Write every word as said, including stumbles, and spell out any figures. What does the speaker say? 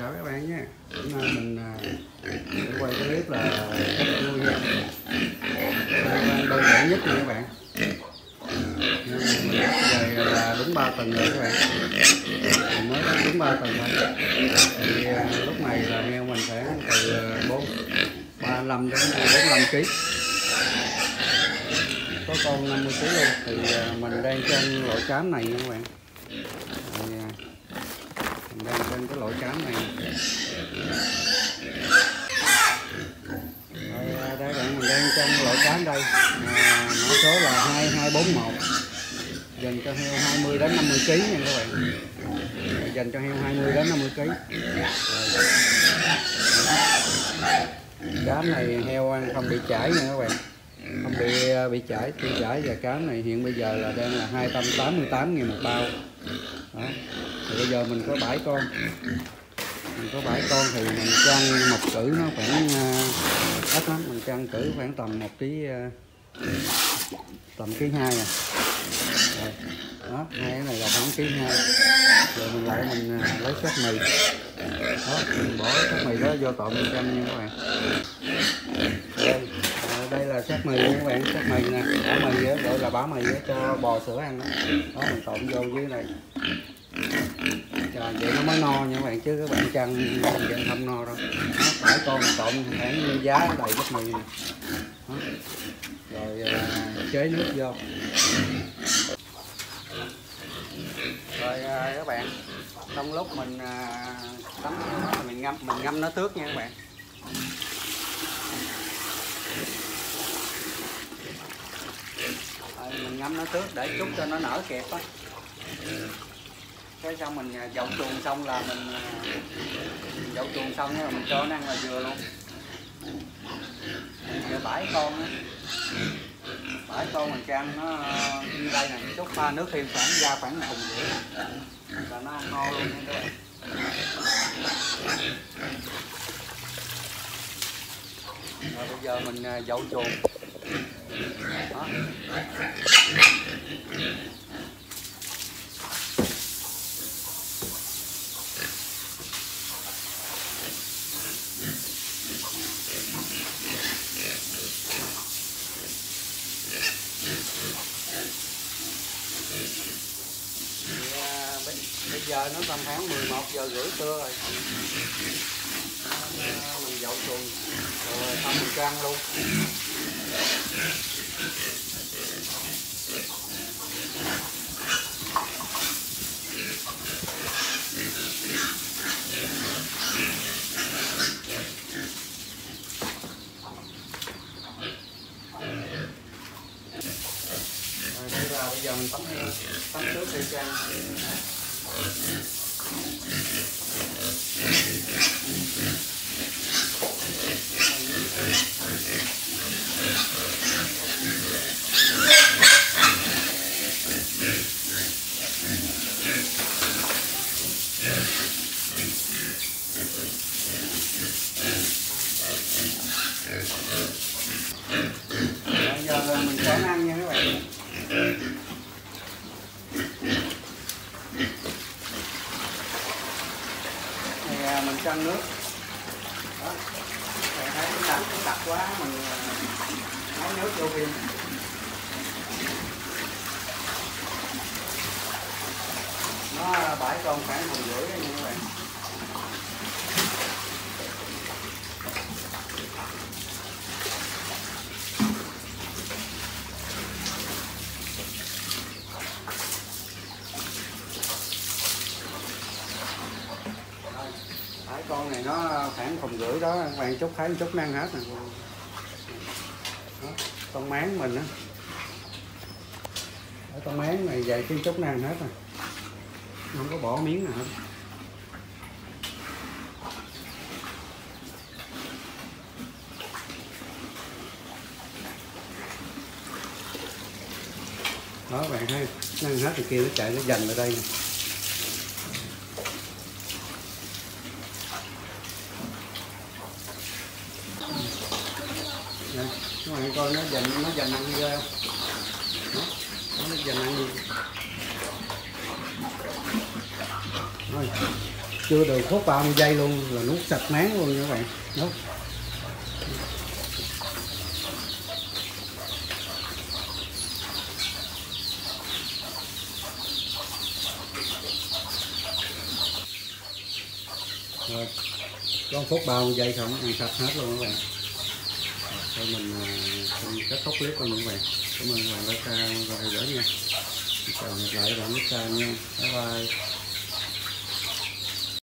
chào các bạn nhé. Hôm nay mình sẽ quay cái clip là cách nuôi heo đơn giản nhất nha các bạn. Mình về là đúng ba tuần rồi các bạn, mình mới có đúng ba tuần thôi. Thì lúc này là heo mình khoảng từ bốn ba mươi lăm đến bốn mươi lăm ký, có con năm mươi ký luôn. Thì mình đang trên loại cám này nha các bạn. Thì mình đang trên cái loại cám này. Rồi đây bạn, mình đang trong loại cám đây, à, mã số là hai hai bốn một, dành cho heo hai mươi đến năm mươi ký nha các bạn, dành cho heo hai mươi đến năm mươi ký. Cám này heo ăn không bị chảy nha các bạn, không bị bị chảy, tiêu chảy. Và cám này hiện bây giờ là đang là hai trăm tám mươi tám nghìn một bao. Đó. Thì bây giờ mình có bảy con, mình có bảy con thì mình chăn một cử nó khoảng uh, ít lắm, mình chăn cử khoảng tầm một ký, uh, tầm ký hai à. Rồi. Đó, hai cái này là khoảng ký hai. Rồi mình lại mình uh, lấy sắt mì, đó, mình bỏ sắt mì đó vô trộn mình chăn nha các bạn. Đây, uh, đây là sắt mì nha các bạn, sắt mì nè, bã mì đó, gọi là bã mì đó, cho bò sữa ăn đó. Đó, mình trộn vô dưới này. Trời, vậy nó mới no nha các bạn, chứ các bạn chăn vậy không no đâu. Nó phải con trộn khoảng giá đầy sắt mì nè. Đó. Rồi à, chế nước vô. Rồi à, các bạn, trong lúc mình à, tắm mình ngâm mình ngâm nó tước nha các bạn. Rồi, mình ngâm nó tước để chút cho nó nở kẹp á. Cái xong mình dậu chuồng xong là mình, mình dậu chuồng xong rồi mình cho nó ăn là vừa luôn. Giờ bảy con á, bảy con mình cho ăn nó như đây này, chút pha nước thêm khoảng ra khoảng thùng rưỡi là nó ăn ngon luôn nha các bạn. Rồi bây giờ mình dậu chuồng. Đó. Bây giờ nó tầm khoảng mười một giờ rưỡi trưa rồi. Mình dậu chuồng rồi xong mình cho ăn luôn. Rồi đây là bây giờ mình tắm heo, tắm trước đi cho ăn. Bây giờ mình cho nó ăn nha các bạn. Thì mình cho nước. Đó. Thấy cái đặc, đặc quá mình lấy nước vô viên. Nó bảy con khoảng một rưỡi nha các bạn. Cái con này nó khoảng thùng rưỡi đó, các bạn chút thấy chút năng hết nè. Đó, con máng mình á, ở con máng này dày cái chút năng hết rồi, không có bỏ miếng nào hết. Đó bạn thấy năng hết thì kia nó chạy nó dành ở đây nè. Đây, các bạn coi nó dành nó dành ăn ghê không? Đó, nó dành ăn đi. Rồi. chưa được phút ba mươi giây luôn là nuốt sạch máng luôn nha các bạn. Đó. Rồi, có phút ba mươi giây xong ăn sạch hết luôn các bạn. Thôi mình, mình kết thúc clip luôn các bạn. Cảm ơn các bạn đã theo dõi nha. Chào gặp lại các bạn next time nha. Bye bye.